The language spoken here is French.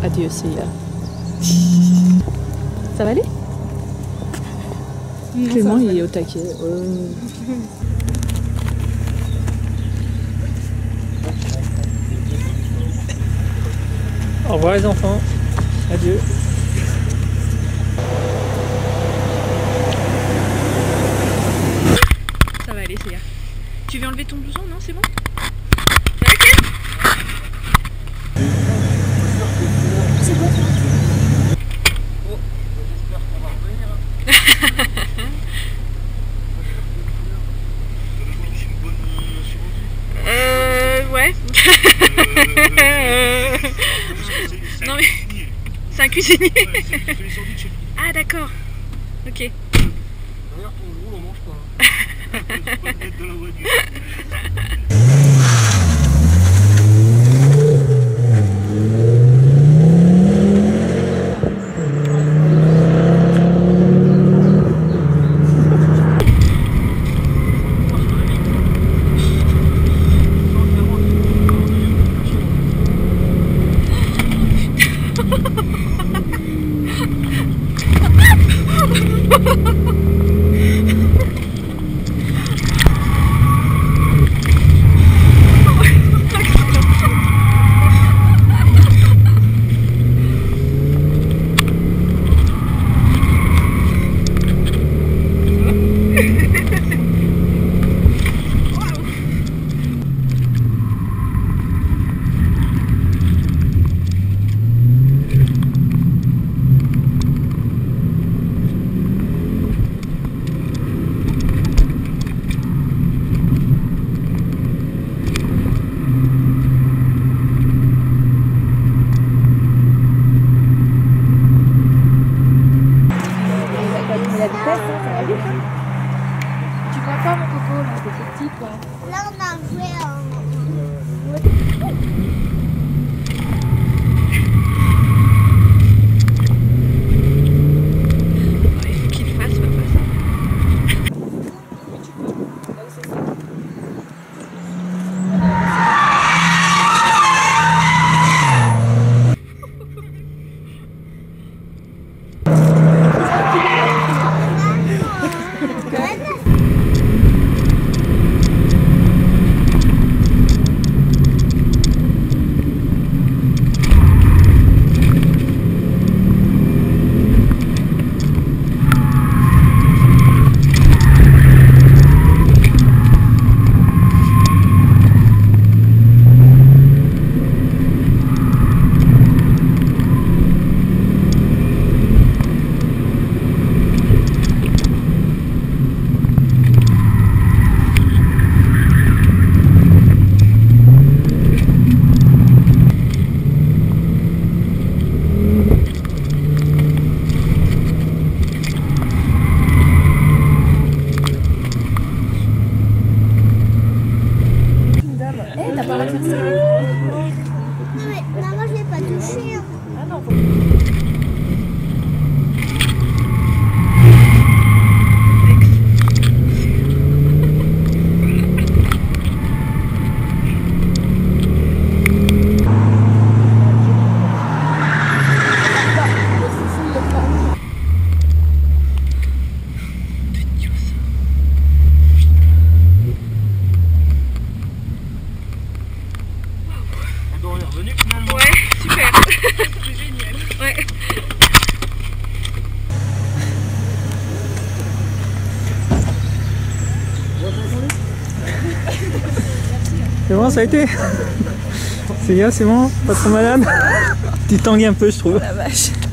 Adieu, Sia. Ça va aller? Non, Clément, il est au taquet. Au revoir les enfants. Adieu. Ça va aller, Sia. Tu veux enlever ton blouson? Non, c'est bon? Ça va, Clem? C'est bon. Oh. J'espère qu'on va revenir. Ouais. Non mais... C'est un cuisinier. Ah d'accord. Ok. D'ailleurs, ton jour, on mange pas. C'est pas de mettre de la voiture. Tu vois pas mon coco là, t'es petit quoi. Là on a joué en... Ouais, faut qu'il fasse, papa. Non, mais non, moi je l'ai pas touché. Ah non, ouais, super. C'est génial. Ouais. C'est bon, ça a été? C'est bien, c'est bon? Pas trop malade? Tu tangues un peu, je trouve. La vache.